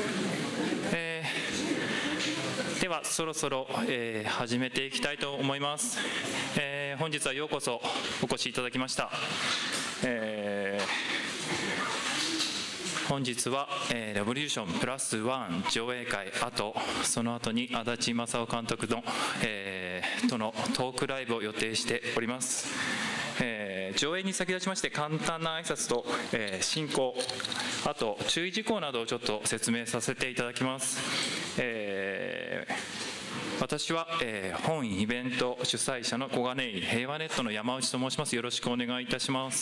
ではそろそろ、始めていきたいと思います。本日はようこそお越しいただきました。本日は、レボリューションプラス1上映会、その後に足立正夫監督の、とのトークライブを予定しております。上映に先立ちまして簡単な挨拶と、進行、あと注意事項などをちょっと説明させていただきます。私は、本イベント主催者の小金井平和ネットの山内と申します。よろしくお願いいたします。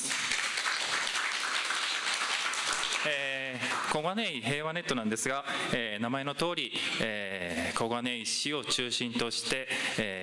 小金井平和ネットなんですが、名前の通り、小金井市を中心として、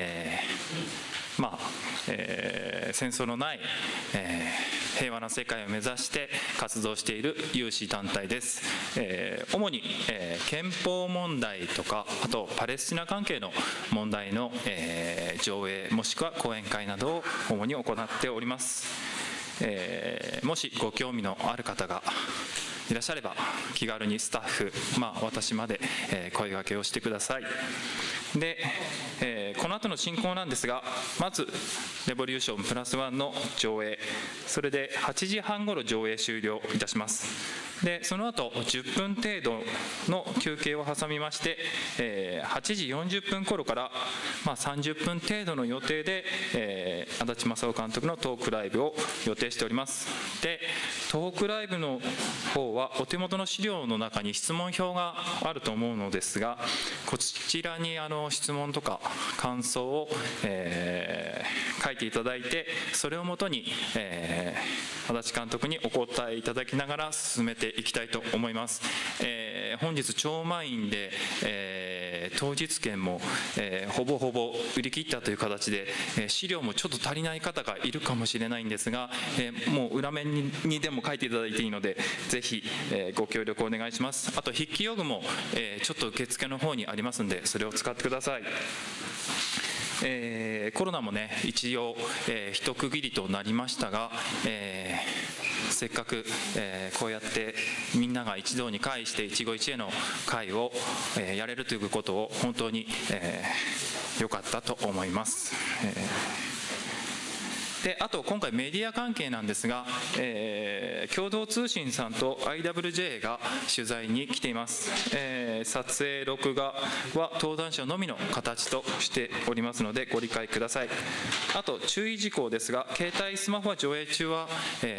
戦争のない、平和な世界を目指して活動している有志団体です。主に、憲法問題とか、あとパレスチナ関係の問題の、上映もしくは講演会などを主に行っております。もしご興味のある方がいらっしゃれば気軽にスタッフ、私まで、声掛けをしてください。で、この後の進行なんですが、まずレボリューションプラス1の上映、それで8時半ごろ上映終了いたします。でその後10分程度の休憩を挟みまして、8時40分頃から、30分程度の予定で、足立正夫監督のトークライブを予定しております。でトークライブの方はお手元の資料の中に質問票があると思うのですが、こちらに質問とか感想を、書いていただいて、それをもとに、足立監督にお答えいただきながら進めていきたいと思います。本日超満員で、当日券も、ほぼほぼ売り切ったという形で、資料もちょっと足りない方がいるかもしれないんですが、もう裏面にでも書いていただいていいので、ぜひ、ご協力お願いします。あと筆記用具も、ちょっと受付の方にありますので、それを使ってください。コロナもね一応、一区切りとなりましたが、せっかく、こうやってみんなが一堂に会して一期一会の会を、やれるということを本当に良かったと思います。であと今回メディア関係なんですが、共同通信さんと IWJ が取材に来ています。撮影録画は登壇者のみの形としておりますのでご理解ください。あと注意事項ですが、携帯スマホは上映中は、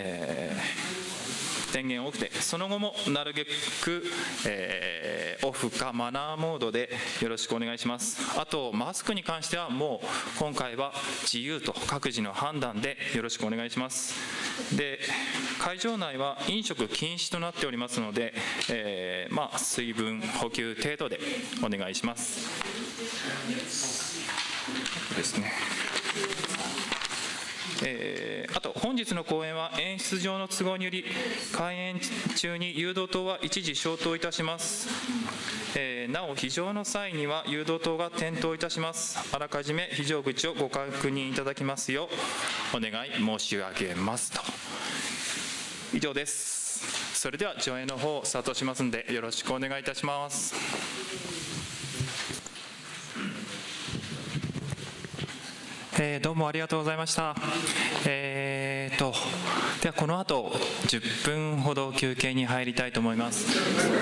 電源オフで、その後もなるべく、オフかマナーモードでよろしくお願いします。あとマスクに関してはもう今回は自由と各自の判断でよろしくお願いします。で会場内は飲食禁止となっておりますので、水分補給程度でお願いします。ですね。あと本日の講演は演出上の都合により開演中に誘導灯は一時消灯いたします。なお非常の際には誘導灯が点灯いたします。あらかじめ非常口をご確認いただきますようお願い申し上げますと。以上です。それでは上映の方スタートしますのでよろしくお願いいたします。どうもありがとうございました。ではこの後10分ほど休憩に入りたいと思います。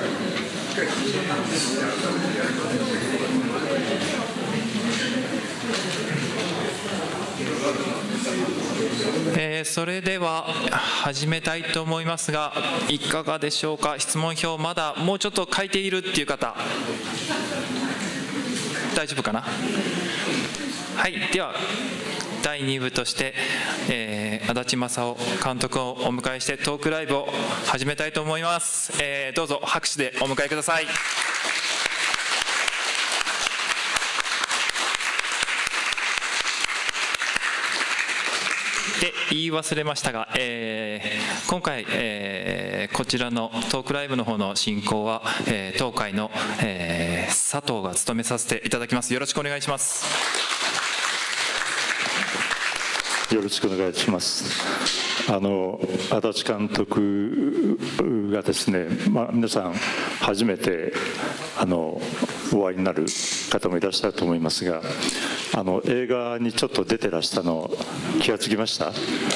それでは始めたいと思いますが、いかがでしょうか。質問票まだもうちょっと書いているっていう方大丈夫かな。はい、では第2部として、足立正夫監督をお迎えしてトークライブを始めたいと思います。どうぞ拍手でお迎えください。で言い忘れましたが、今回、こちらのトークライブの方の進行は、当会の、佐藤が務めさせていただきます。よろしくお願いします。 よろしくお願いします。足立監督がですね、皆さん初めてお会いになる方もいらっしゃると思いますが、映画にちょっと出てらしたの気がつきました？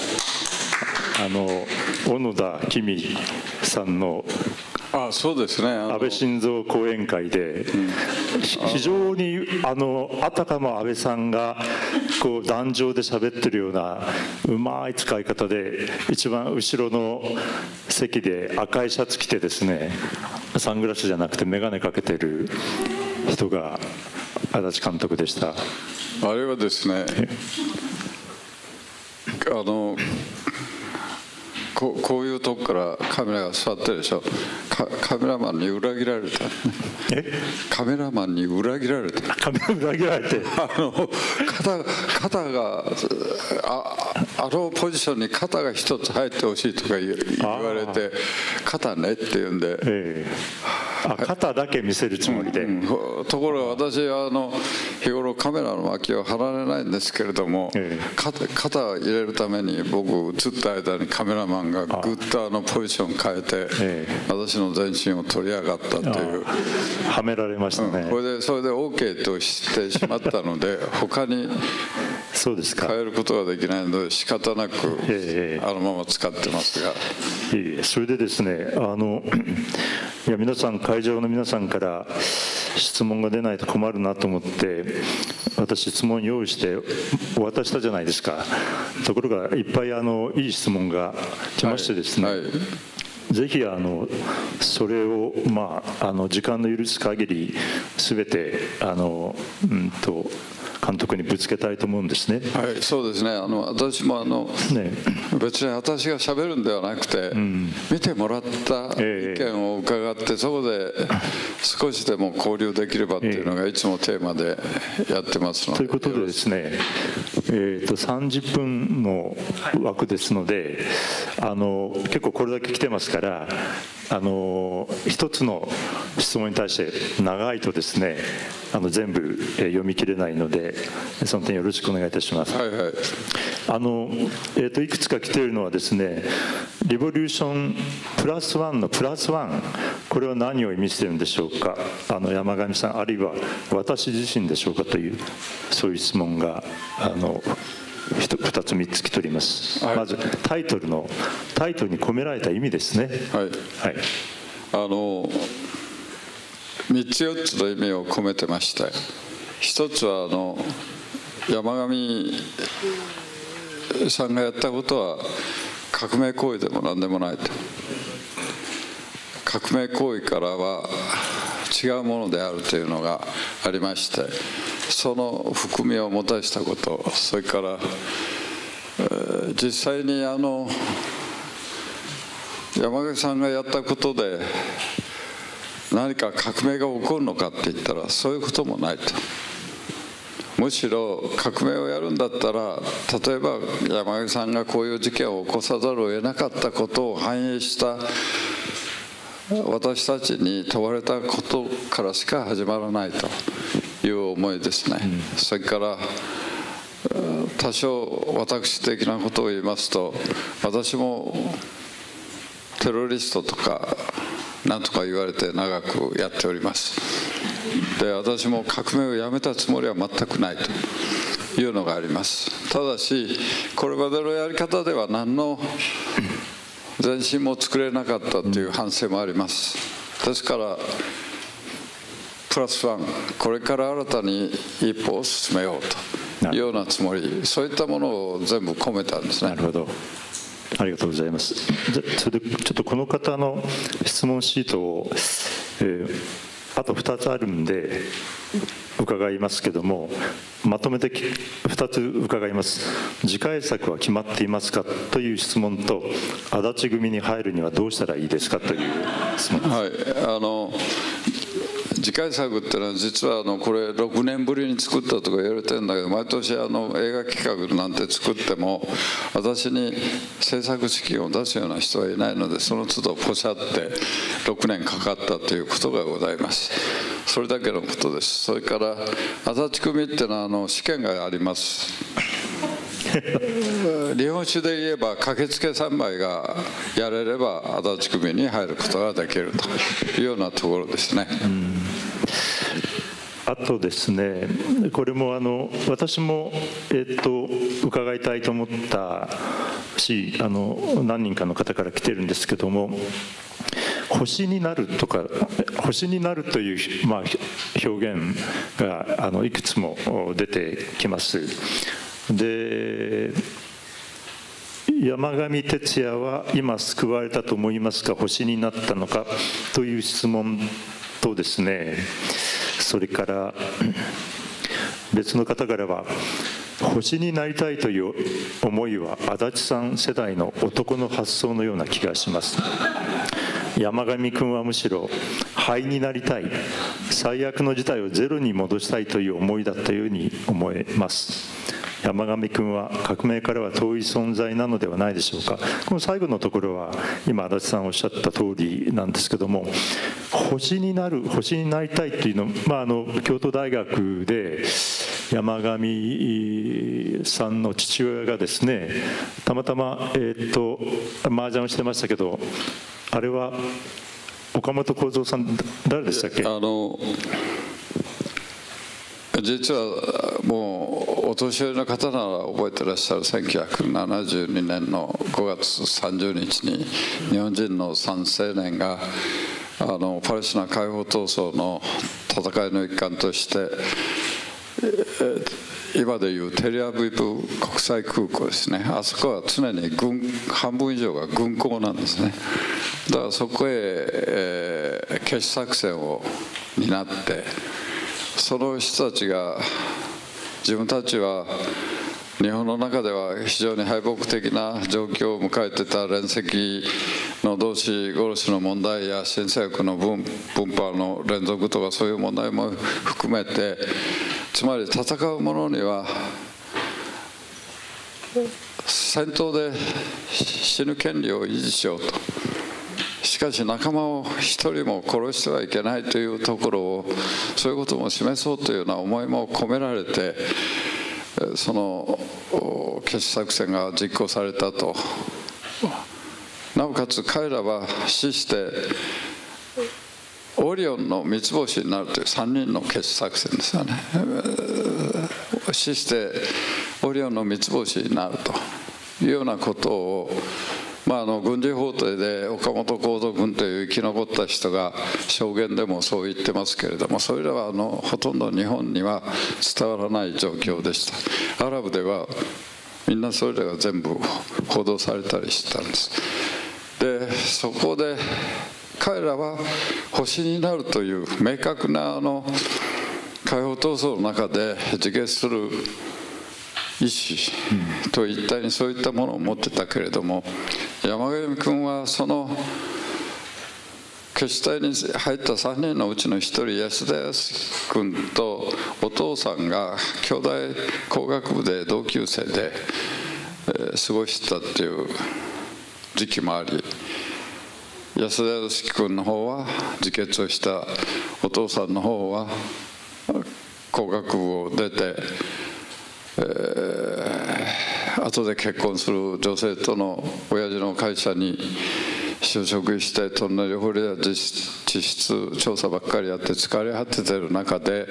小野田公さんのそうですね、 安倍晋三講演会で、非常にあたかも安倍さんがこう壇上で喋ってるようなうまい使い方で、一番後ろの席で赤いシャツ着てですね、サングラスじゃなくて眼鏡かけてる人が足立監督でした。 あれはですね、こういうとこからカメラが座ってるでしょ。カメラマンに裏切られた。カメラマンに裏切られた。 カメラ裏切られて肩がポジションに肩が一つ入ってほしいとか言われて、肩ねって言うんで、 肩だけ見せるつもりで、 ところが私は日頃カメラの脇を張られないんですけれども、肩を入れるために僕映った間にカメラマンがグッとポジション変えて、私の全身を取り上がったという、 はめられましたね。 それで OK としてしまったので他に変えることができないので仕方なくあのまま使ってますが、 それでですね、いや皆さん、会場の皆さんから質問が出ないと困るなと思って私質問用意して渡したじゃないですか。ところがいっぱいいい質問が来ましてですね、ぜひそれを時間の許す限り全て監督にぶつけたいと思うんですね。 はい、そうですね。私も別に私がしゃべるんではなくて、見てもらった意見を伺って、そこで少しでも交流できればっていうのがいつもテーマでやってますので。 ということでですね、30分の枠ですので、結構これだけ来てますから、一つの質問に対して長いとですね、全部読み切れないので、その点よろしくお願いいたします。いくつか来ているのはですね、リボリューションプラスワンのプラスワン、これは何を意味しているんでしょうか。山上さん、あるいは私自身でしょうかという、そういう質問が2つ3つ来ております。まずタイトルに込められた意味ですね。 3つ4つの意味を込めてまして、一つは山上さんがやったことは革命行為でも何でもないと。革命行為からは違うものであるというのがありまして、その含みを持たせたこと、それから実際に山上さんがやったことで何か革命が起こるのかって言ったらそういうこともないと。むしろ革命をやるんだったら、例えば山上さんがこういう事件を起こさざるを得なかったことを反映した私たちに問われたことからしか始まらないという思いですね。それから多少私的なことを言いますと、私もテロリストとか何とか言われて長くやっております。で、私も革命をやめたつもりは全くないというのがあります。ただしこれまでのやり方では何の前進も作れなかったという反省もあります。ですからプラスワン、これから新たに一歩を進めようというようなつもり、そういったものを全部込めたんですね。 なるほど、ありがとうございます。それでちょっとこの方の質問シートを、あと2つあるんで伺いますけども、まとめて2つ伺います。次回作は決まっていますかという質問と、足立組に入るにはどうしたらいいですかという質問です。 次回作っていうのは実はこれ6年ぶりに作ったとか言われてるんだけど、毎年映画企画なんて作っても私に制作資金を出すような人はいないので、その都度ポシャって6年かかったということがございます。それだけのことです。それから足立組っていうのは試験があります。 日本酒で言えば駆けつけ3杯がやれれば足立組に入ることができるというようなところですね。 あとですね、これも私も、伺いたいと思ったし、何人かの方から来てるんですけども、星になるとか、星になるという、表現がいくつも出てきます。で、山上徹也は今救われたと思いますか、星になったのかという質問とですね、それから別の方からは、星になりたいという思いは足立さん世代の男の発想のような気がします。山上君はむしろ灰になりたい、最悪の事態をゼロに戻したいという思いだったように思えます。山上君は革命からは遠い存在なのではないでしょうか。この最後のところは今足立さんおっしゃった通りなんですけども、星になる、星になりたいというの、京都大学で山上さんの父親がですね、たまたま麻雀をしてましたけど、あれは岡本幸三さん、誰でしたっけ？ 実はもうお年寄りの方なら覚えてらっしゃる1972年の5月30日に日本人の3青年がパレスチナ解放闘争の戦いの一環として今でいうテルアビブ国際空港ですね、あそこは常に半分以上が軍港なんですね。だからそこへ、決死作戦を担って、その人たちが自分たちは日本の中では非常に敗北的な状況を迎えてた連席の同士殺しの問題や新政府の分派の連続とかそういう問題も含めて、つまり戦う者には戦闘で死ぬ権利を維持しようと、しかし仲間を一人も殺してはいけないというところを、そういうことも示そうというような思いも込められて、その決死作戦が実行されたと。なおかつ彼らは死してオリオンの三つ星になるという3人の決死作戦ですよね。死してオリオンの三つ星になるというようなことを、軍事法廷で岡本幸三君という生き残った人が証言でもそう言ってますけれども、それらはほとんど日本には伝わらない状況でした。アラブではみんなそれらが全部報道されたりしてたんです。でそこで彼らは星になるという明確な解放闘争の中で自決する意志と一体にそういったものを持ってたけれども、山上君はその決死隊に入った3人のうちの1人、安田康君とお父さんが兄弟工学部で同級生で過ごしたっていう時期もあり、安田康君の方は自決をした、お父さんの方は工学部を出て後で結婚する女性との親父の会社に就職して、トンネル掘りや地質調査ばっかりやって疲れ果ててる中で、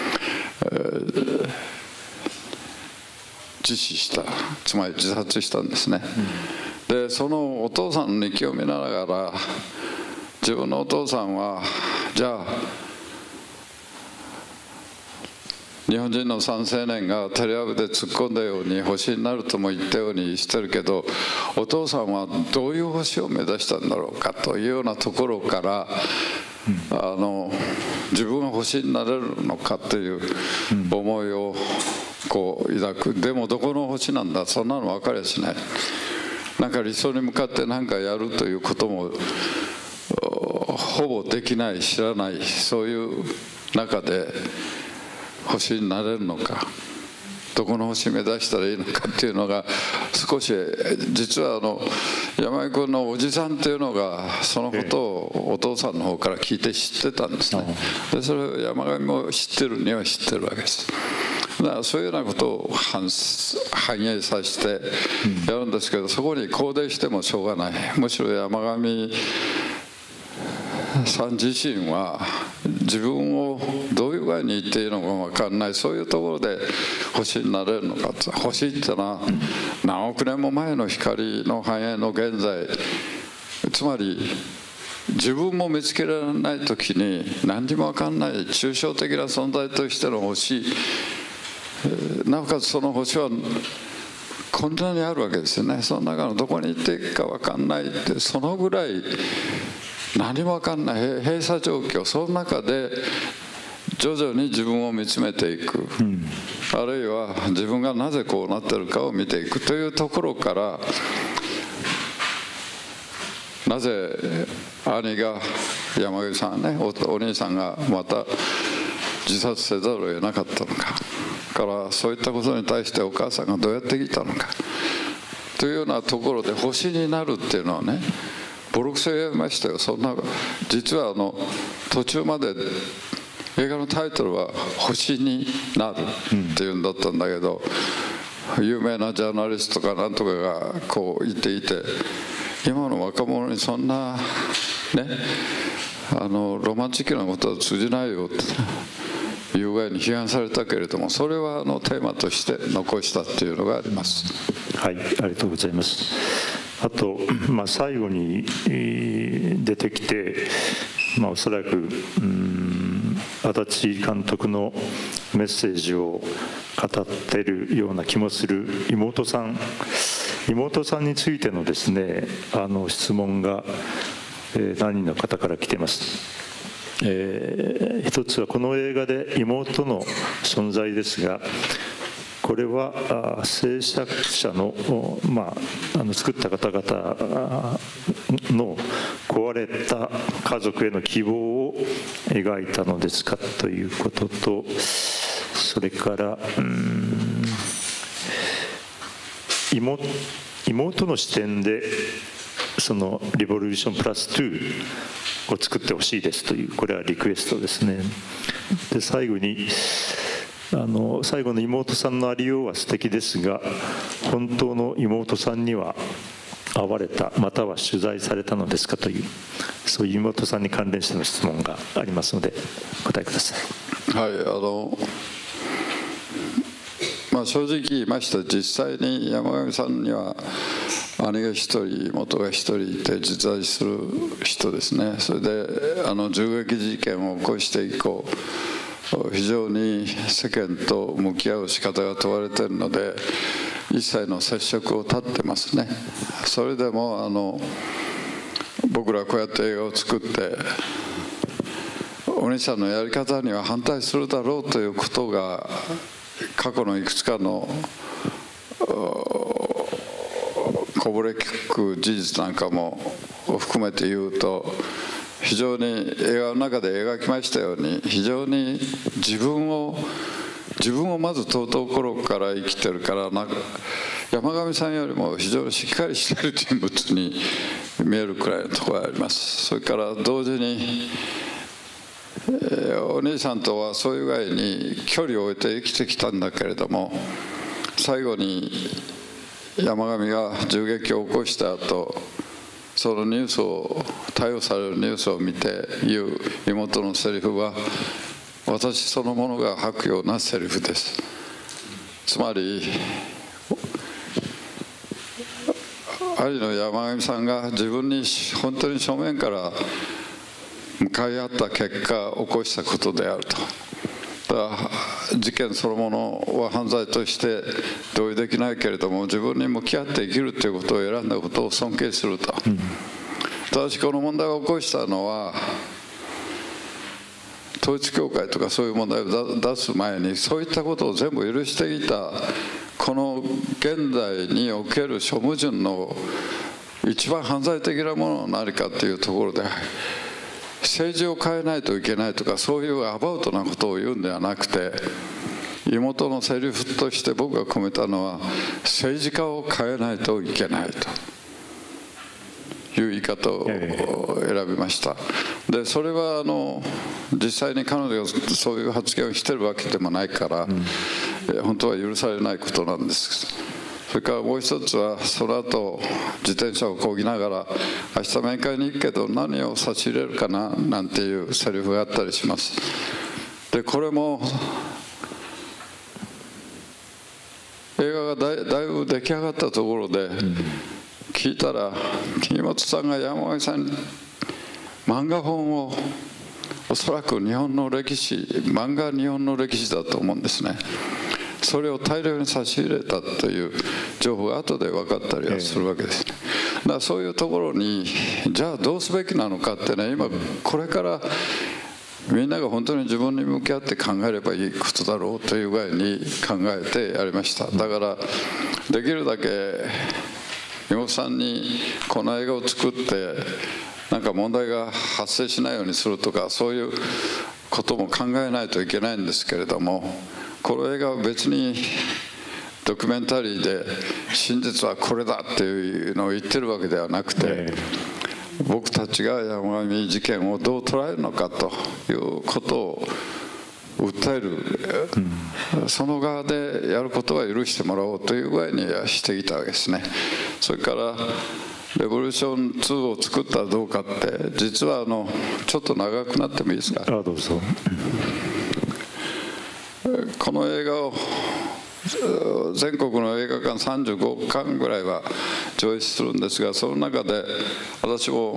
自死した、つまり自殺したんですね。でそのお父さんの日記を見ながら、自分のお父さんはじゃあ日本人の3青年がテレアビで突っ込んだように星になるとも言ったようにしてるけど、お父さんはどういう星を目指したんだろうかというようなところから、自分は星になれるのかという思いをこう抱く。でもどこの星なんだ、そんなの分かりゃしない。なんか理想に向かって何かやるということもほぼできない、知らない、そういう中で星になれるのか、どこの星目指したらいいのかっていうのが少し、実は山井君のおじさんっていうのがそのことをお父さんの方から聞いて知ってたんですね。でそれを山上も知ってるには知ってるわけです。 だからそういうようなことを反映させてやるんですけど、そこに肯定してもしょうがない。むしろ山上さん自身は自分をどういう具合に言っていいのか分からない、そういうところで星になれるのか。星っていうのは何億年も前の光の繁栄の現在、つまり自分も見つけられない時に何にも分かんない抽象的な存在としての星、なおかつその星はこんなにあるわけですよね。その中のどこに行っていくか分かんないって、そのぐらい何も分かんない閉鎖状況、その中で徐々に自分を見つめていく、あるいは自分がなぜこうなってるかを見ていくというところから、なぜ兄が山上さんね、お兄さんがまた自殺せざるを得なかったのか、からそういったことに対してお母さんがどうやってきたのかというようなところで、星になるっていうのはね、ボロクソ言いましたよ。そんな、実は途中まで映画のタイトルは「星になる」っていうんだったんだけど、有名なジャーナリストとかなんとかがこう言っていて、今の若者にそんなねロマンチックなことは通じないよっていう具合に批判されたけれども、それはテーマとして残したっていうのがあります。 はい、ありがとうございます。あと、最後に出てきて、おそらく足立監督のメッセージを語っているような気もする妹さんについてのですね、質問が何人の方から来ています。一つはこの映画で妹の存在ですが、これは制作者の、作った方々の壊れた家族への希望を描いたのですかということと、それから妹の視点でそのリボリューションプラス2を作ってほしいですという、これはリクエストですね。で、最後に最後の妹さんのありようは素敵ですが、本当の妹さんには会われた、または取材されたのですかという、そういう妹さんに関連しての質問がありますので答えください。 はい、正直言いました。実際に山上さんには兄が一人、妹が一人いて実在する人ですね。それで銃撃事件を起こして以降、非常に世間と向き合う仕方が問われているので、一切の接触を絶ってますね。それでも僕らこうやって映画を作って、お兄さんのやり方には反対するだろうということが、過去のいくつかのこぼれ聞く事実なんかも含めて言うと、非常に映画の中で描きましたように、非常に自分をまず尊い頃から生きてるから、山上さんよりも非常にしっかりしている人物に見えるくらいのところがあります。それから同時に、お兄さんとはそういう具合に距離を置いて生きてきたんだけれども、最後に山上が銃撃を起こした後、そのニュースを、逮捕されるニュースを見て言う妹のセリフは、私そのものが吐くようなセリフです。つまり兄の山上さんが自分に本当に正面から向かい合った結果起こしたことであると。だから事件そのものは犯罪として同意できないけれども、自分に向き合って生きるということを選んだことを尊敬すると。ただしこの問題を起こしたのは、統一教会とかそういう問題を出す前に、そういったことを全部許していたこの現代における諸矛盾の一番犯罪的なものは何かというところで、政治を変えないといけないとか、そういうアバウトなことを言うんではなくて、妹のセリフとして僕が込めたのは、政治家を変えないといけないという言い方を選びました。でそれは実際に彼女がそういう発言をしてるわけでもないから、 本当は許されないことなんです。それからもう一つは、その後自転車を漕ぎながら「明日面会に行くけど何を差し入れるかな」なんていうセリフがあったりします。でこれも映画がだいぶ出来上がったところで聞いたら、木本さんが山上さんに漫画本を、おそらく日本の歴史、漫画は日本の歴史だと思うんですね。それを大量に差し入れたという情報が後で分かったりはするわけです。だからそういうところにじゃあどうすべきなのかってね、今これからみんなが本当に自分に向き合って考えればいいことだろうという具合に考えてやりました。だからできるだけ妹さんにこの映画を作ってなんか問題が発生しないようにするとか、そういうことも考えないといけないんですけれども、この映画は別にドキュメンタリーで真実はこれだっていうのを言ってるわけではなくて、僕たちが山上事件をどう捉えるのかということを訴える、その側でやることは許してもらおうという具合にしてきたわけですね。それからレボリューション2を作ったらどうかって、実はちょっと長くなってもいいですか。 どうぞ。 この映画を全国の映画館35館ぐらいは上映するんですが、その中で私も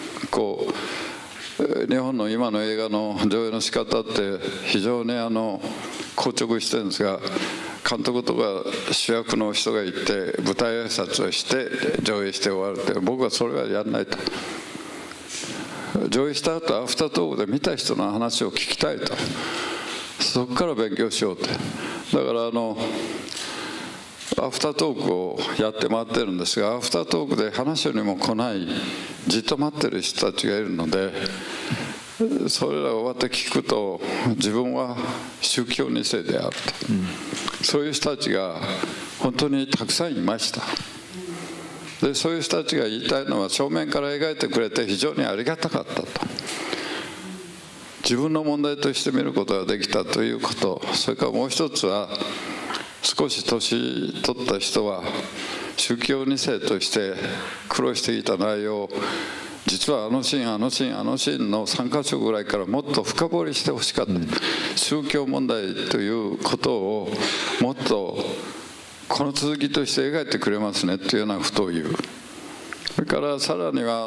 日本の今の映画の上映の仕方って非常に硬直してるんですが、監督とか主役の人がいて舞台挨拶をして上映して終わるって、僕はそれはやらないと。上映した後アフタートークで見た人の話を聞きたいと、そこから勉強しようって。だからアフタートークをやって回ってるんですが、アフタートークで話にも来ないじっと待ってる人たちがいるので、それらが終わって聞くと自分は宗教2世であると、そういう人たちが本当にたくさんいました。でそういう人たちが言いたいのは、正面から描いてくれて非常にありがたかったと、自分の問題として見ることができたということ、それからもう一つは、少し年取った人は宗教2世として苦労していた内容を、実はあのシーンの3か所ぐらいからもっと深掘りしてほしかった、宗教問題ということをもっとこの続きとして描いてくれますねというようなことを言う。それからさらには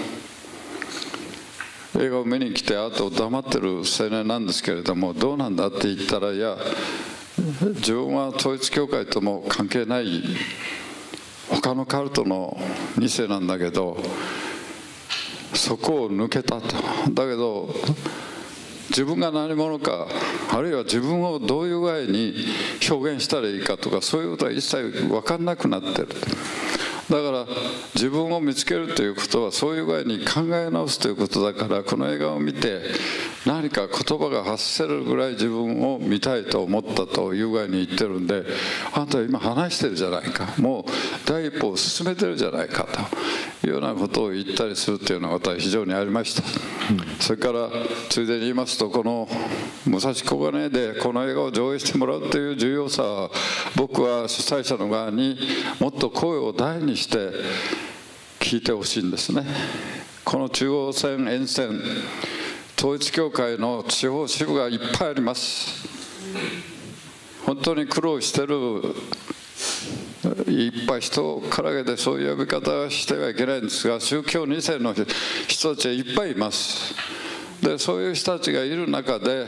映画を見に来てあと黙ってる青年なんですけれども、どうなんだって言ったら、いや自分は統一教会とも関係ない他のカルトの2世なんだけど、そこを抜けたと。だけど自分が何者か、あるいは自分をどういう具合に表現したらいいかとか、そういうことは一切分かんなくなってる。だから自分を見つけるということはそういう具合に考え直すということだから、この映画を見て何か言葉が発せるぐらい自分を見たいと思ったという具合に言ってるんで、あんた今話してるじゃないか、もう第一歩を進めてるじゃないかというようなことを言ったりするというようなことは非常にありました。それからついでに言いますと、この武蔵小金井でこの映画を上映してもらうという重要さは、僕は主催者の側にもっと声を大にして聞いてほしいんですね。この中央線沿線、統一教会の地方支部がいっぱいあります。本当に苦労してる、いっぱい人をからげてそういう呼び方はしてはいけないんですが、宗教2世の人たちはいっぱいいます。でそういう人たちがいる中で、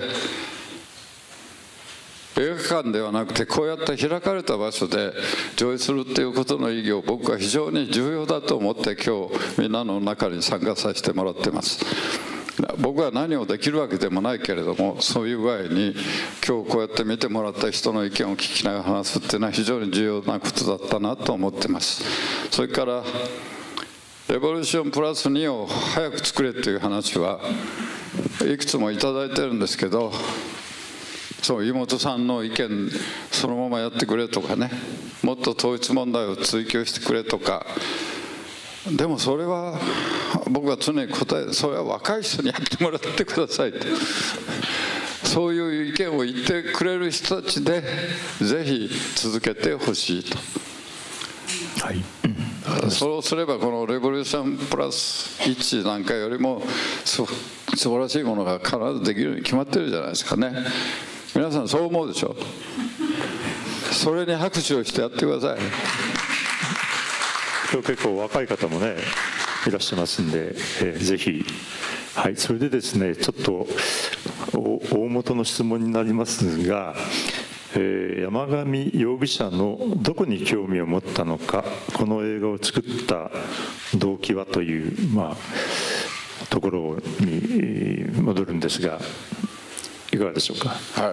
映画館ではなくてこうやって開かれた場所で上映するっていうことの意義を僕は非常に重要だと思って今日みんなの中に参加させてもらってます。僕は何をできるわけでもないけれども、そういう具合に今日こうやって見てもらった人の意見を聞きながら話すっていうのは非常に重要なことだったなと思ってます。それからレボリューションプラス2を早く作れという話はいくつもいただいてるんですけど、そう妹さんの意見そのままやってくれとかね、もっと統一問題を追及してくれとか、でもそれは僕は常に答え、それは若い人にやってもらってくださいって、 そういう意見を言ってくれる人たちでぜひ続けてほしいと。 はい、 そうすればこのレボリューションプラス1なんかよりも素晴らしいものが必ずできるように決まってるじゃないですかね。皆さんそう思うでしょ。それに拍手をしてやってください。 今日結構若い方もねいらっしゃいますんで、ぜひ。はい、それでですね、ちょっと大元の質問になりますが、山上容疑者のどこに興味を持ったのか、この映画を作った動機はという、ところに戻るんですが、いかがでしょうか。 はい、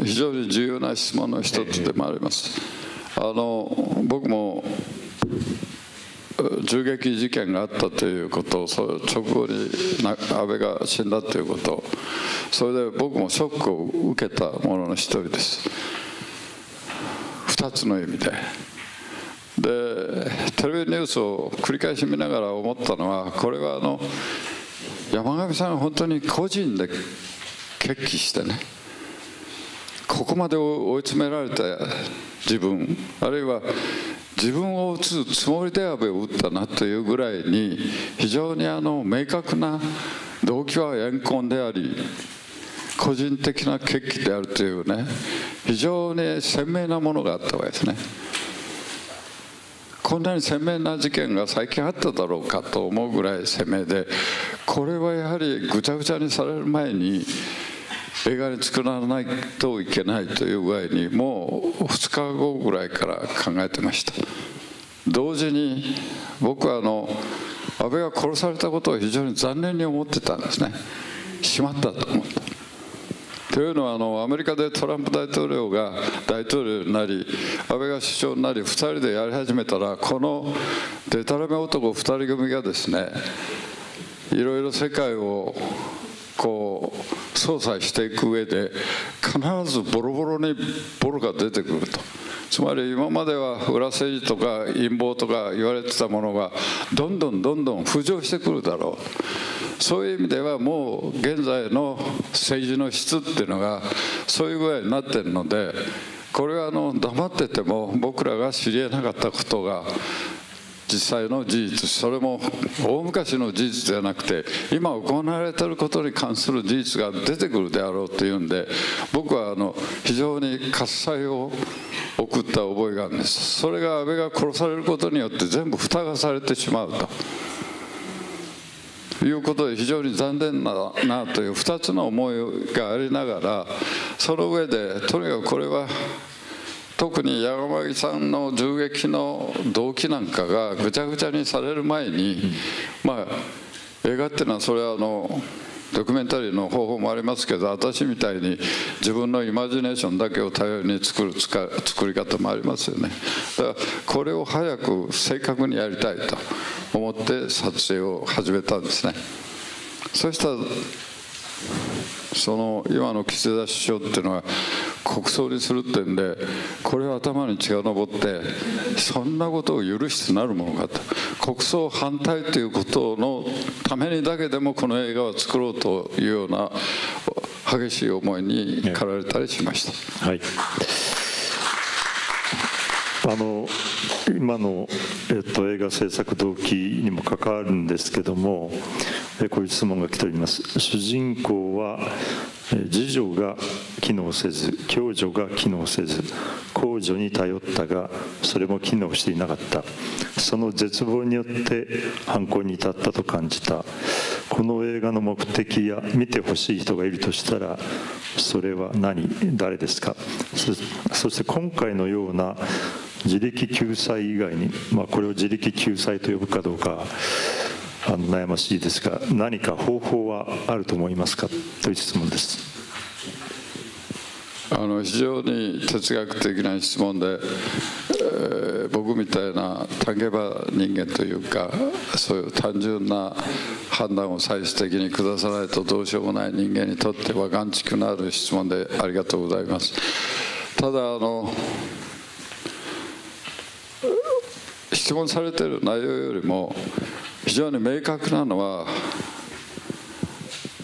非常に重要な質問の一つでもあります。僕も銃撃事件があったということを、その直後に安倍が死んだということ、それで僕もショックを受けた者の一人です。2つの意味で。で、テレビニュースを繰り返し見ながら思ったのは、これは山上さんが本当に個人で決起してね、ここまで追い詰められた自分、あるいは自分を撃つつもりで安倍を撃ったなというぐらいに、非常に明確な動機は怨恨であり、個人的な決起であるというね、非常に鮮明なものがあったわけですね。こんなに鮮明な事件が最近あっただろうかと思うぐらい鮮明で、これはやはりぐちゃぐちゃにされる前に映画に作らないといけないという具合に、もう2日後ぐらいから考えてました。同時に僕は安倍が殺されたことを非常に残念に思ってたんですね。しまったと思った。というのはアメリカでトランプ大統領が大統領になり、安倍が首相になり、2人でやり始めたら、このデタラメ男2人組がですね、いろいろ世界を操作していく上で、必ずボロボロにボロが出てくると。つまり今までは裏政治とか陰謀とか言われてたものがどんどん浮上してくるだろう。そういう意味ではもう現在の政治の質っていうのがそういう具合になってるので、これは黙ってても僕らが知り得なかったことが実際の事実、それも大昔の事実ではなくて今行われていることに関する事実が出てくるであろうというんで、僕は非常に喝采を送った覚えがあるんです。それが安倍が殺されることによって全部蓋がされてしまうということで、非常に残念なという2つの思いがありながら、その上でとにかくこれは特に山上さんの銃撃の動機なんかがぐちゃぐちゃにされる前に、映画っていうのはそれはドキュメンタリーの方法もありますけど、私みたいに自分のイマジネーションだけを頼りに作り方もありますよね。だからこれを早く正確にやりたいと思って撮影を始めたんですね。そしたら今の岸田首相っていうのは国葬にするってんで、これは頭に血が上って、そんなことを許してなるものかと、国葬反対ということのためにだけでもこの映画を作ろうというような激しい思いに駆られたりしました。 はい、今の、映画制作動機にも関わるんですけども、こういう質問が来ております。主人公は次女が機能せず、共助が機能せず、公助に頼ったがそれも機能していなかった。その絶望によって犯行に至ったと感じた。この映画の目的や見てほしい人がいるとしたら、それは誰ですか。そして今回のような自力救済以外に、これを自力救済と呼ぶかどうか悩ましいですが、何か方法はあると思いますかという質問です。 非常に哲学的な質問で、僕みたいな単下馬人間というか、そういう単純な判断を最終的に下さないとどうしようもない人間にとっては眼蓄のある質問でありがとうございます。ただ質問されている内容よりも非常に明確なのは、国葬反対ということのためにだけでもこの映画は作ろうというような激しい思いに駆られたりしました。同時に僕は安倍が殺されたことを非常に残念に思ってたんですね。それは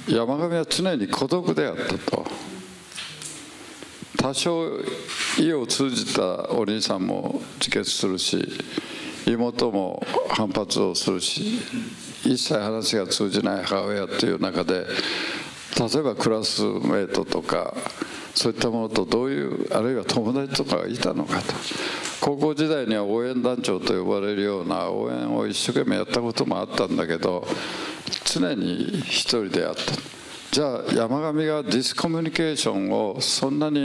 山上は常に孤独であったと。多少意を通じたお兄さんも自決するし、妹も反発をするし、一切話が通じない母親という中で、例えばクラスメートとかそういったものとどういう、あるいは友達とかがいたのかと。高校時代には応援団長と呼ばれるような応援を一生懸命やったこともあったんだけど、常に一人であった。じゃあ山上がディスコミュニケーションをそんなに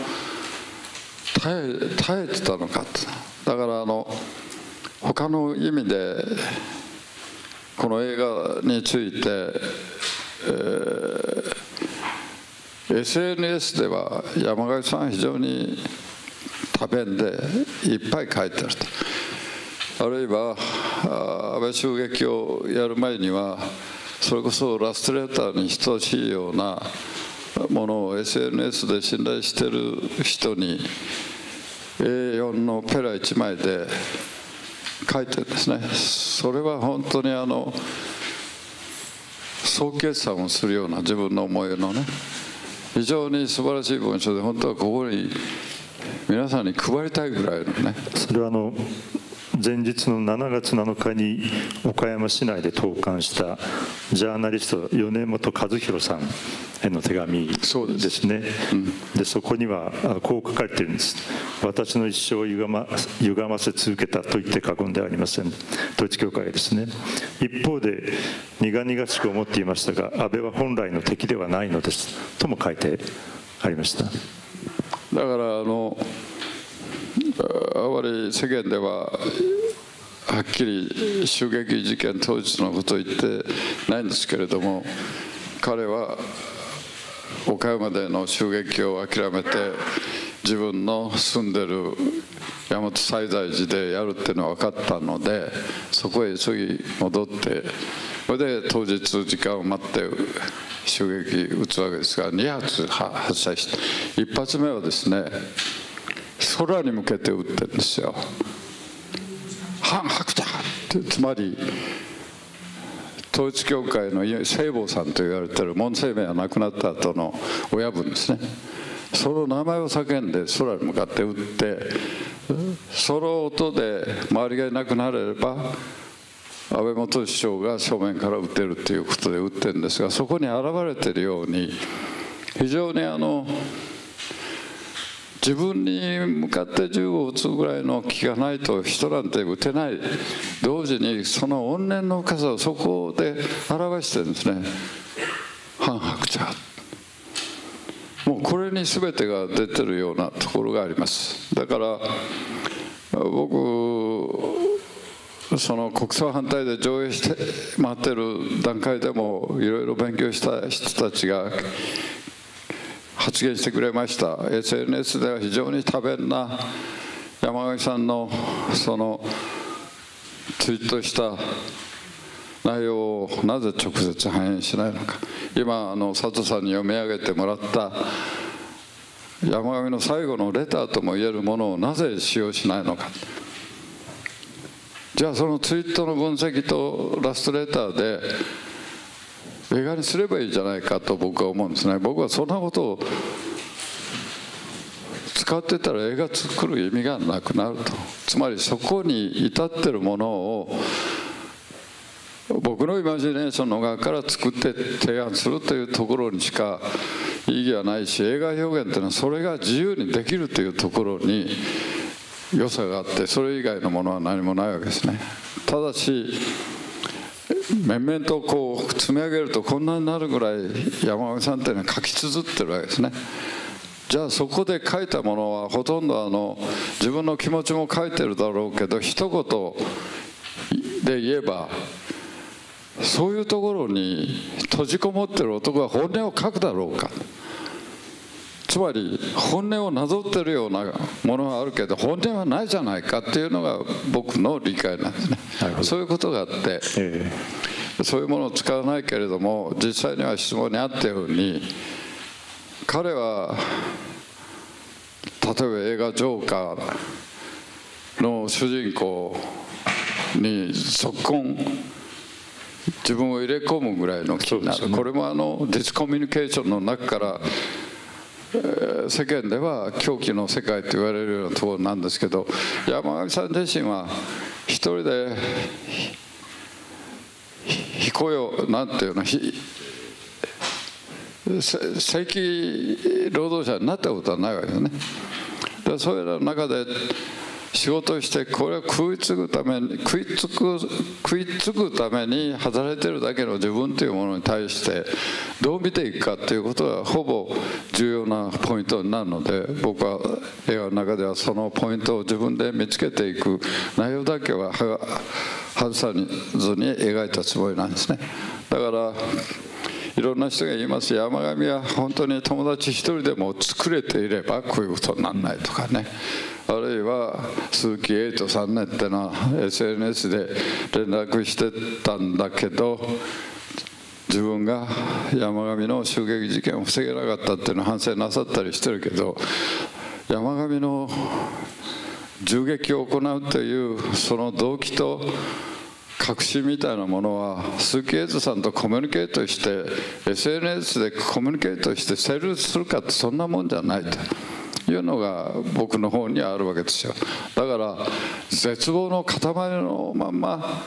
耐えてたのかと。だから他の意味でこの映画について、SNS では山上さんは非常に多弁でいっぱい書いてあると。あるいは安倍襲撃をやる前にはそれこそラストレターに等しいようなものを SNS で信頼している人に A4 のペラ1枚で書いてるんですね。それは本当に総決算をするような自分の思いのね、非常に素晴らしい文章で、本当はここに皆さんに配りたいぐらいのね。 それは前日の7月7日に岡山市内で投函したジャーナリスト米本和弘さんへの手紙ですね。でそこにはこう書かれているんです。私の一生を歪ませ続けたと言って過言ではありません。統一教会ですね。一方で苦々しく思っていましたが、安倍は本来の敵ではないのですとも書いてありました。 だからあまり世間でははっきり襲撃事件当日のことを言ってないんですけれども、彼は岡山での襲撃を諦めて自分の住んでる大和西大寺でやるっていうのは分かったので、そこへ急ぎ戻って、それで当日時間を待って襲撃撃つわけですが、2発発射して、1発目はですね空に向けて撃ってるんですよ。反白だって、つまり統一教会の聖母さんと言われている門生命が亡くなった後の親分ですね。その名前を叫んで空に向かって撃って、その音で周りがいなくなれれば安倍元首相が正面から撃てるということで撃ってるんですが、そこに現れているように非常に自分に向かって銃を撃つぐらいの気がないと人なんて撃てない。同時にその怨念の深さをそこで表してるんですね。反白茶。もうこれに全てが出てるようなところがあります。だから僕その国葬反対で上映して回ってる段階でもいろいろ勉強した人たちが発言してくれました。 SNS では非常に多弁な山上さんのそのツイートした内容をなぜ直接反映しないのか。今佐藤さんに読み上げてもらった山上の最後のレターともいえるものをなぜ使用しないのか。じゃあそのツイートの分析とラストレターで映画にすればいいじゃないかと僕は思うんですね。僕はそんなことを使ってたら映画作る意味がなくなると。つまりそこに至ってるものを僕のイマジネーションの側から作って提案するというところにしか意義はないし、映画表現というのはそれが自由にできるというところに良さがあって、それ以外のものは何もないわけですね。ただし面々とこう積み上げるとこんなになるぐらい山上さんっていうのは書き綴ってるわけですね。じゃあそこで書いたものはほとんど自分の気持ちも書いてるだろうけど、一言で言えばそういうところに閉じこもってる男が本音を書くだろうか。つまり本音をなぞってるようなものはあるけど本音はないじゃないかっていうのが僕の理解なんですね。そういうことがあって、そういうものを使わないけれども、実際には質問にあったように彼は例えば映画「ジョーカー」の主人公にぞっこん自分を入れ込むぐらいの気になる、これもディスコミュニケーションの中から、世間では狂気の世界と言われるようなところなんですけど、山上さん自身は一人で非雇用なんていうの正規労働者になったことはないわけですね。そういう中で仕事をして、これを食いつくために働いてるだけの自分というものに対してどう見ていくかということがほぼ重要なポイントになるので、僕は映画の中ではそのポイントを自分で見つけていく内容だけは外さずに描いたつもりなんですね。だからいろんな人が言います。山上は本当に友達一人でも作れていればこういうことにならないとかね、あるいは鈴木エイトさんねってのは SNS で連絡してたんだけど、自分が山上の襲撃事件を防げなかったっていうのを反省なさったりしてるけど、山上の銃撃を行うというその動機と確信みたいなものは鈴木エイトさんとコミュニケートして SNS でコミュニケートして成立するかってそんなもんじゃないというのが僕の方にあるわけですよ。だから絶望の塊のまんま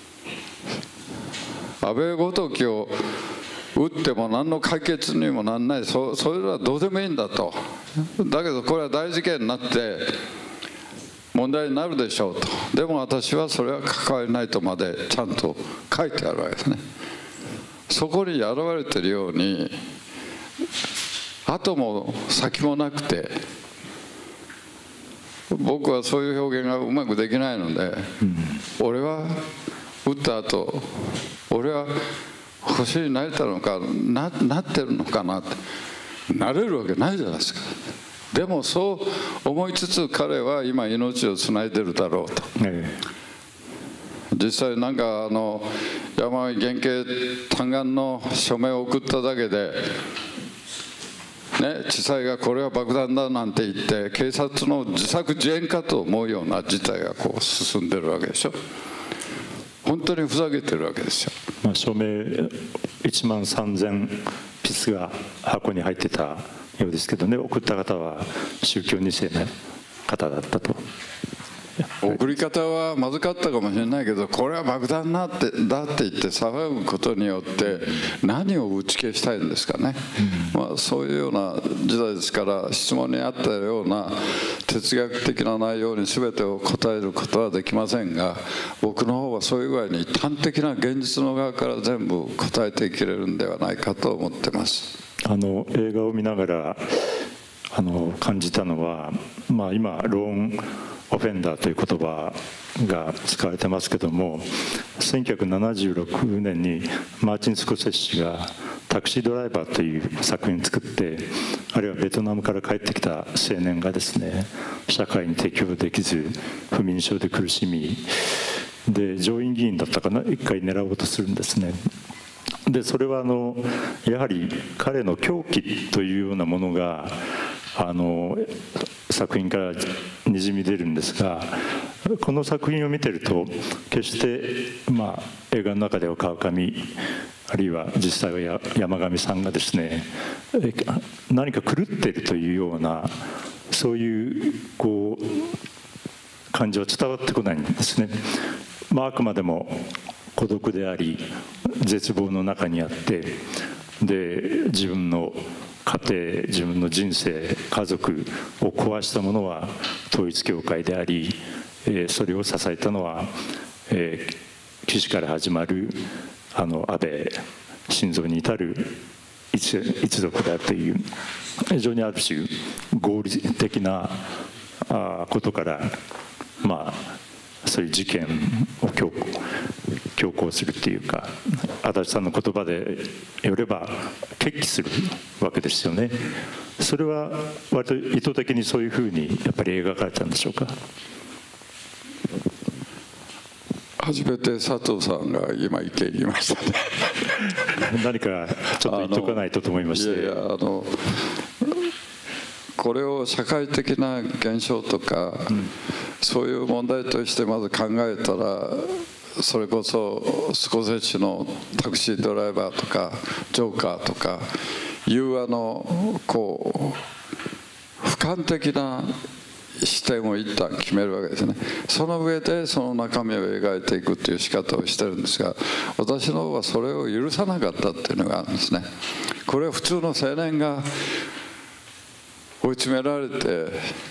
安倍ごときを撃っても何の解決にもならない、それはどうでもいいんだと。だけどこれは大事件になって問題になるでしょうと。でも私はそれは関わりないとまでちゃんと書いてあるわけですね。そこに現れているように後も先もなくて、僕はそういう表現がうまくできないので、俺は撃った後俺は星になれたのか なってるのかなって、なれるわけないじゃないですか。でもそう思いつつ彼は今命をつないでるだろうと、実際なんか山上減刑嘆願の署名を送っただけで地裁がこれは爆弾だなんて言って警察の自作自演かと思うような事態がこう進んでるわけでしょ。本当にふざけてるわけですよ。 署名1万3000筆が箱に入ってたようですけどね、送った方は宗教2世の方だったと。 送り方はまずかったかもしれないけど、これは爆弾だって言って騒ぐことによって何を打ち消したいんですかね、そういうような時代ですから、質問にあったような哲学的な内容に全てを答えることはできませんが、僕の方はそういう具合に端的な現実の側から全部答えていけれるんではないかと思ってます。 映画を見ながら感じたのは、今ローンオフェンダーという言葉が使われてますけども、1976年にマーチン・スコセッシがタクシードライバーという作品を作って、あるいはベトナムから帰ってきた青年がですね、社会に適応できず不眠症で苦しみで、上院議員だったかな、一回狙おうとするんですね。でそれはやはり彼の狂気というようなものが作品からにじみ出るんですが、この作品を見てると決して映画の中では川上あるいは実際は山上さんがですね、何か狂っているというようなそういう感情は伝わってこないんですね。あくまでも孤独であり絶望の中にあって、で自分の家庭、自分の人生、家族を壊したものは統一教会であり、それを支えたのは、岸から始まる安倍晋三に至る一族であるという、非常にある種合理的なことから、そういう事件を強行するっていうか、足立さんの言葉でよれば決起するわけですよね。それは割と意図的にそういうふうにやっぱり描かれたんでしょうか。 初めて佐藤さんが今意見言いましたね何かちょっと言っとかないとと思いまして。 これを社会的な現象とか、そういう問題としてまず考えたら、 それこそスコセッシのタクシードライバーとかジョーカーとかいうこう俯瞰的な視点を一旦決めるわけですね。その上でその中身を描いていくという仕方をしてるんですが、私の方はそれを許さなかったっていうのがあるんですね。これは普通の青年が追い詰められて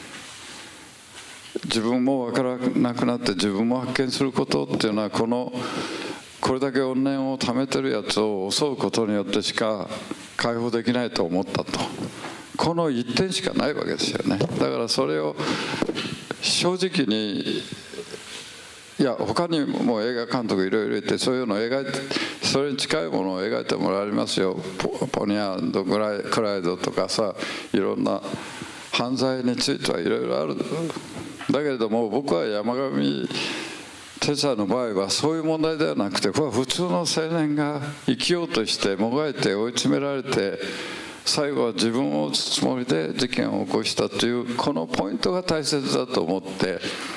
自分も分からなくなって自分も発見することっていうのはこれだけ怨念をためてるやつを襲うことによってしか解放できないと思ったと、この一点しかないわけですよね。だからそれを正直に、いや他にも映画監督いろいろいてそういうのを描いて、それに近いものを描いてもらいますよ。ポニー&クライドとかさ、いろんな犯罪についてはいろいろある。だけれども僕は山上哲也の場合はそういう問題ではなくて、これは普通の青年が生きようとしてもがいて追い詰められて最後は自分を撃つつもりで事件を起こしたというこのポイントが大切だと思って、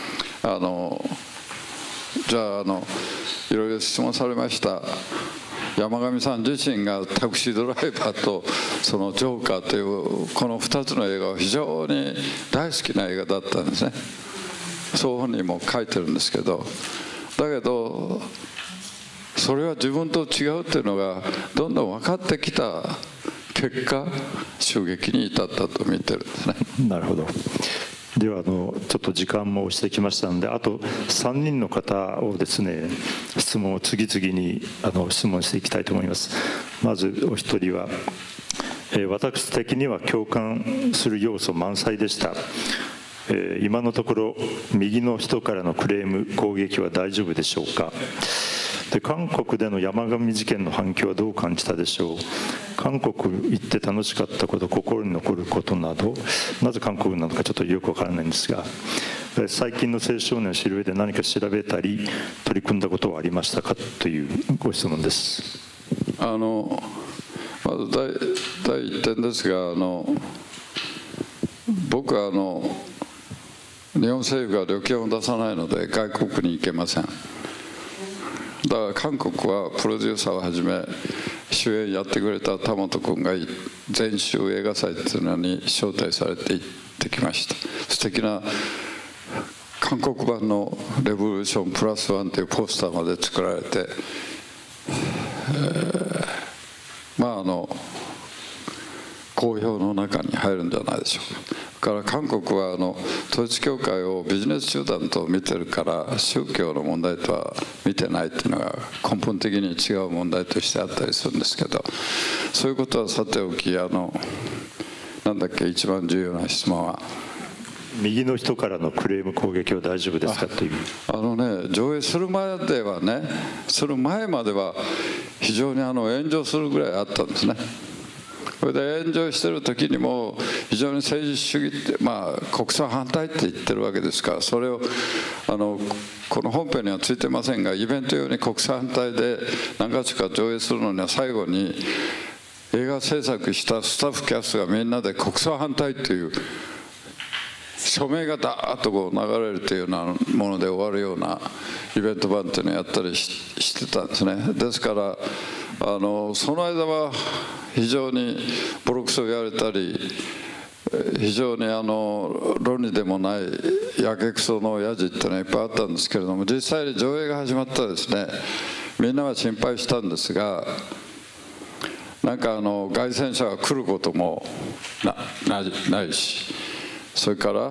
じゃあいろいろ質問されました。山上さん自身がタクシードライバーとそのジョーカーというこの2つの映画は非常に大好きな映画だったんですね。そう本人も書いてるんですけど、だけどそれは自分と違うっていうのがどんどん分かってきた結果襲撃に至ったと見てるんですね。 なるほど。ではちょっと時間も押してきましたので、あと3人の方をですね、質問を次々に質問していきたいと思います。まずお一人は、私的には共感する要素満載でした。今のところ右の人からのクレーム攻撃は大丈夫でしょうか。で、韓国での山上事件の反響はどう感じたでしょう。韓国行って楽しかったこと、心に残ることなど、なぜ韓国なのかちょっとよくわからないんですが、最近の青少年を知る上で何か調べたり取り組んだことはありましたかというご質問です。 まず第一点ですが、僕は日本政府が旅券を出さないので外国に行けません。だから韓国はプロデューサーをはじめ主演やってくれた田本君が全州映画祭っていうのに招待されて行ってきました。素敵な韓国版のレボリューションプラスワンというポスターまで作られて、好評の中に入るんじゃないでしょうか。から韓国は統一教会をビジネス集団と見てるから宗教の問題とは見てないっていうのが根本的に違う問題としてあったりするんですけど、そういうことはさておき、なんだっけ、一番重要な質問は右の人からのクレーム攻撃は大丈夫ですかという。 上映する前までは非常に炎上するぐらいあったんですね。それで炎上してる時にも非常に政治主義って、国際反対って言ってるわけですから、それをこの本編にはついてませんが、イベント用に国際反対で何か所か上映するのには最後に映画制作したスタッフキャストがみんなで国際反対という署名がダーッと流れるというようなもので終わるようなイベント版というのをやったりしてたんですね。ですからその間は非常にボロクソ言われたり、非常に論理でもないやけくそのやじっていうのはいっぱいあったんですけれども、実際に上映が始まったらですね、みんなは心配したんですが、なんか凱旋者が来ることもないし、それから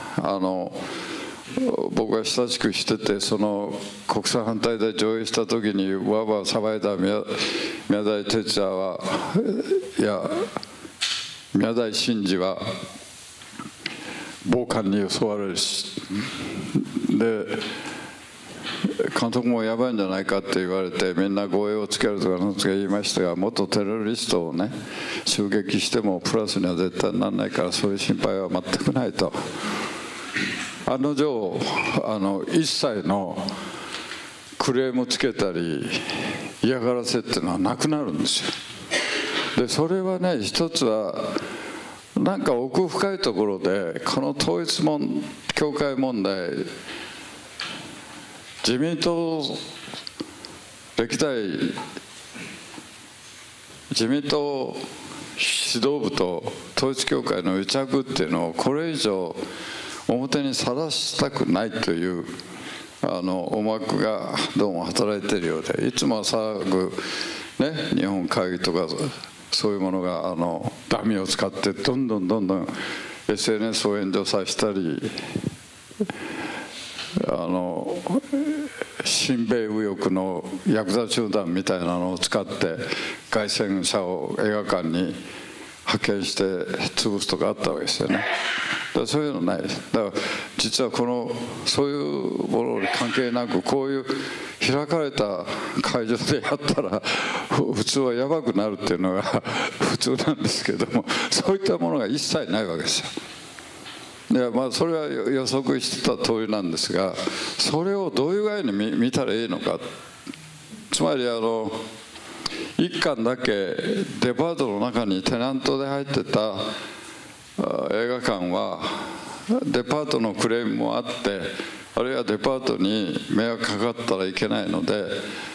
僕が親しくしてて、その国際反対で上映した時にわば騒いだ宮台哲也はいや宮台真司は暴漢に襲われるし、で監督もやばいんじゃないかって言われて、みんな護衛をつけるとかなんとか言いましたが、元テロリストをね襲撃してもプラスには絶対ならないから、そういう心配は全くないと。案の定一切のクレームつけたり嫌がらせっていうのはなくなるんですよ。でそれはね、一つはなんか奥深いところでこの統一教会問題、自民党歴代自民党指導部と統一教会の癒着っていうのをこれ以上表にさらしたくないという思惑がどうも働いているようで、いつも騒ぐ、ね、日本会議とかそういうものがダミーを使ってどんどん SNS を炎上させたり、親米右翼のヤクザ集団みたいなのを使って凱旋者を映画館に派遣して潰すとかあったわけですよね。だからそういうのないです。だから実はそういうものに関係なく、こういう開かれた会場でやったら普通はやばくなるっていうのが普通なんですけども、そういったものが一切ないわけですよ。でそれは予測してた通りなんですが、それをどういう具合に見たらいいのか。つまり一館だけデパートの中にテナントで入ってた映画館はデパートのクレームもあって、あるいはデパートに迷惑かかったらいけないので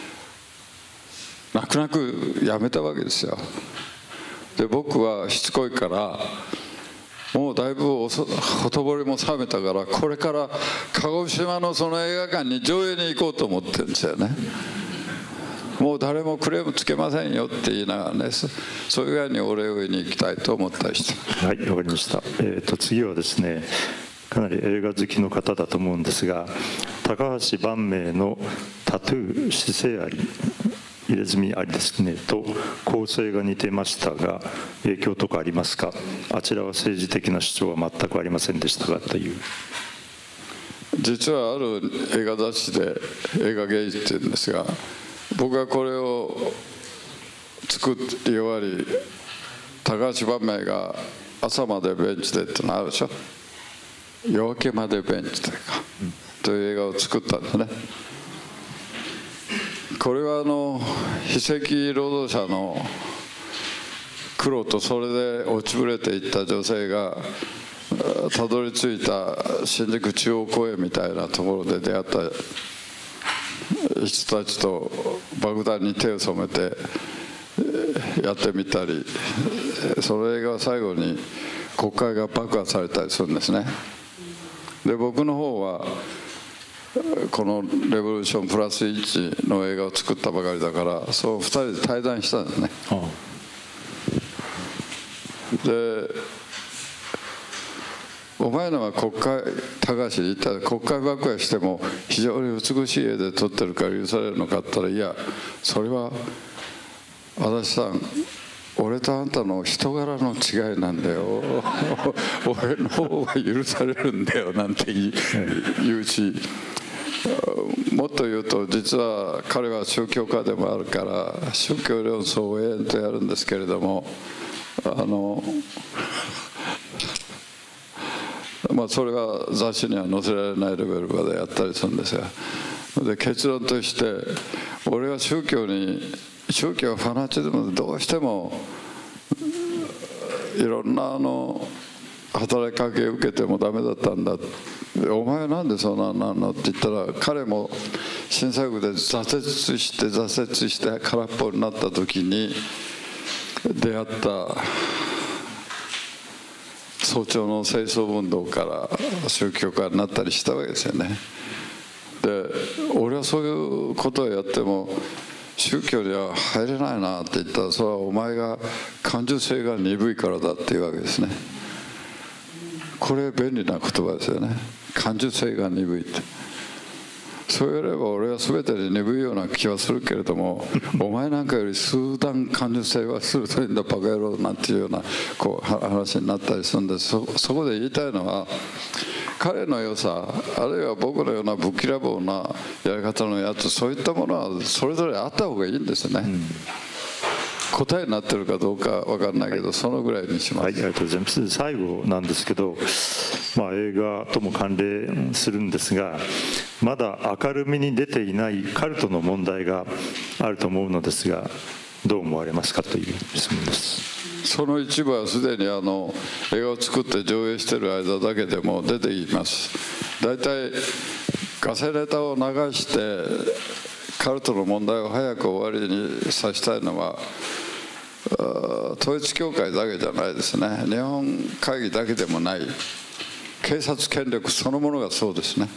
泣く泣くやめたわけですよ。で僕はしつこいからもうだいぶほとぼりも冷めたから、これから鹿児島のその映画館に上映に行こうと思ってるんですよね。もう誰もクレームつけませんよって言いながらね、そういう具合にお礼を言いに行きたいと思ったりしてます。 はい、わかりました。次はですね、かなり映画好きの方だと思うんですが、高橋晩明のタトゥー姿勢あり入れ墨ありですねと構成が似てましたが、影響とかありますか。あちらは政治的な主張は全くありませんでしたがという。 実はある映画雑誌で映画芸術っていうんですが、僕がこれを作り終わり、高橋晩明が朝までベンチでってのあるでしょ。夜明けまでベンチでか、という映画を作ったんですね。これは非正規労働者の苦労と、それで落ちぶれていった女性がたどり着いた新宿中央公園みたいなところで出会った人たちと爆弾に手を染めてやってみたり、その映画は最後に国会が爆破されたりするんですね。で僕の方はこの「レボリューションプラス1」の映画を作ったばかりだから、そう2人で対談したんですね。でお前らは高橋に言ったら国会爆破しても非常に美しい絵で撮ってるから許されるのかって言ったら、いやそれは足立さん、俺とあんたの人柄の違いなんだよ俺の方が許されるんだよなんて言うし、もっと言うと実は彼は宗教家でもあるから宗教論争を永遠とやるんですけれども、それは雑誌には載せられないレベルまでやったりするんですが、で結論として俺は宗教はファナチズムでどうしてもいろんな働きかけを受けてもダメだったんだ、お前はなんでそんなのって言ったら、彼も震災後で挫折して空っぽになった時に出会った早朝の清掃運動から宗教家になったりしたわけですよね。で俺はそういうことをやっても宗教には入れないなって言ったら、それはお前が感受性が鈍いからだっていうわけですね。これ便利な言葉ですよね。感受性が鈍いって、そう言えれば俺は全てに鈍いような気はするけれどもお前なんかより数段感受性は鋭いんだバカ野郎なんていうような話になったりするんです。そこで言いたいのは、彼の良さ、あるいは僕のようなぶっきらぼうなやり方のやつ、そういったものはそれぞれあった方がいいんですよね。答えになってるかどうか分かんないけど、そのぐらいにします。 はい、ありがとうございます。最後なんですけど、映画とも関連するんですが、まだ明るみに出ていないカルトの問題があると思うのですが、どう思われますかという質問です。 その一部はすでに映画を作って上映している間だけでも出ています。だいたいガセネタを流してカルトの問題を早く終わりにさせたいのは統一教会だけじゃないですね。日本会議だけでもない、警察権力そのものがそうですね。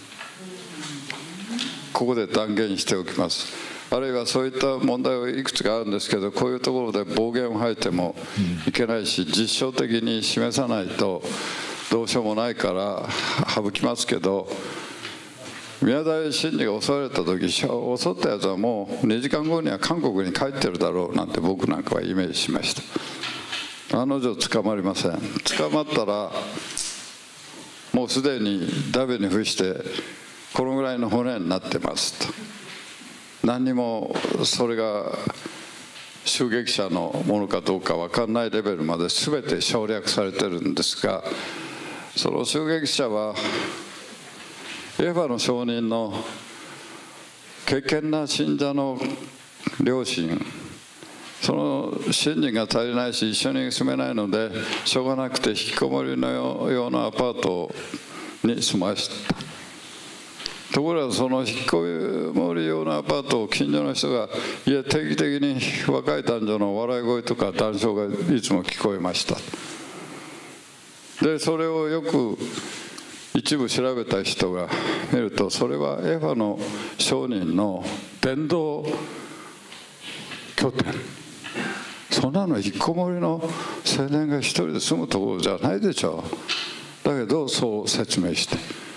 ここで断言しておきます。あるいはそういった問題はいくつかあるんですけど、こういうところで暴言を吐いてもいけないし、実証的に示さないとどうしようもないから省きますけど、宮台真司が襲われた時、襲ったやつはもう2時間後には韓国に帰ってるだろうなんて僕なんかはイメージしました。案の定捕まりません。捕まったらもうすでにダビに付してこのぐらいの骨になってますと、何にもそれが襲撃者のものかどうか分かんないレベルまで全て省略されてるんですが、その襲撃者はエホバの証人の敬虔な信者の両親、その信心が足りないし一緒に住めないのでしょうがなくて引きこもりのようなアパートに住まわせた。ところがその引きこもり用のアパートを近所の人が定期的に若い男女の笑い声とか談笑がいつも聞こえました。でそれをよく一部調べた人が見ると、それはエホバの証人の伝道拠点、そんなの引きこもりの青年が一人で住むところじゃないでしょう。だけどそう説明して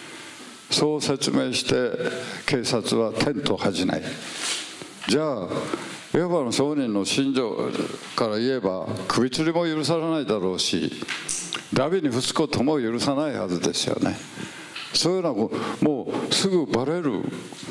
警察はテントを張じない。じゃあエホバの証人の信条から言えば首吊りも許されないだろうし、ダビに付すことも許さないはずですよね。そういうのはもうすぐバレる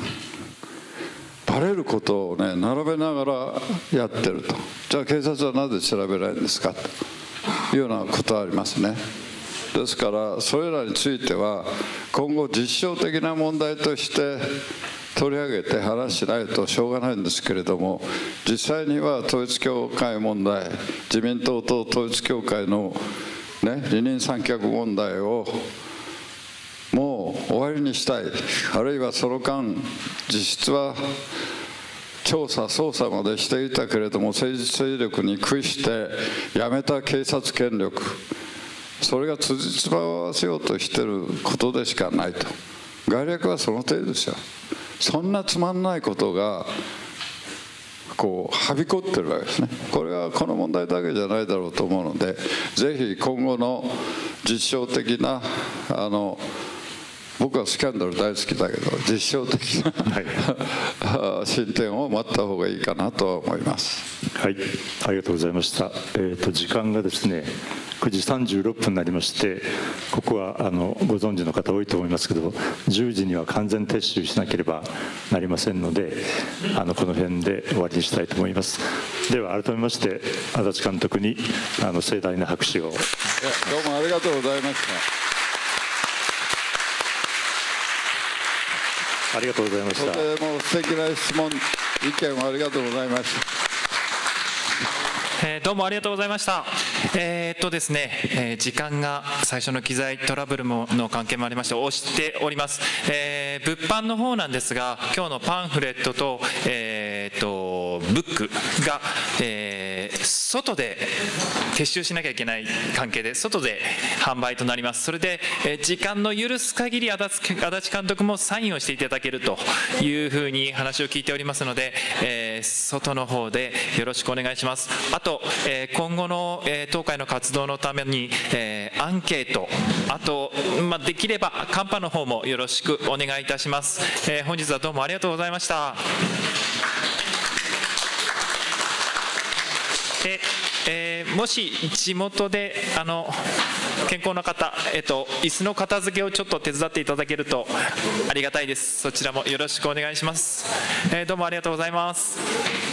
ことをね並べながらやってると。じゃあ警察はなぜ調べないんですかというようなことはありますね。ですからそれらについては今後実証的な問題として取り上げて話しないとしょうがないんですけれども、実際には統一教会問題、自民党と統一教会の二人三脚問題をもう終わりにしたい、あるいはその間実質は調査捜査までしていたけれども政治勢力に屈して辞めた警察権力、それが辻褄を合わせようとしていることでしかないと。概略はその程度ですよ。そんなつまんないことがこうはびこってるわけですね。これはこの問題だけじゃないだろうと思うので、ぜひ今後の実証的な僕はスキャンダル大好きだけど実証的な、はい、進展を待った方がいいかなと思います。 はい、ありがとうございました。時間がですね9時36分になりまして、ここはご存知の方多いと思いますけど、10時には完全撤収しなければなりませんので、この辺で終わりにしたいと思います。では改めまして足立監督に盛大な拍手を。どうもありがとうございました。 ありがとうございました。 とても素敵な質問、意見をありがとうございました。 どうもありがとうございました。ですね、時間が最初の機材トラブルの関係もありまして押しております。物販の方なんですが、今日のパンフレットと、ブックが、外で撤収しなきゃいけない関係で外で販売となります。それで、時間の許す限り足立監督もサインをしていただけるというふうに話を聞いておりますので、外の方でよろしくお願いします。あと、今後の、当会の活動のために、アンケート、あと、できればカンパの方もよろしくお願いいたします。本日はどうもありがとうございました。もし地元で健康な方、椅子の片付けをちょっと手伝っていただけるとありがたいです。そちらもよろしくお願いします。どうもありがとうございます。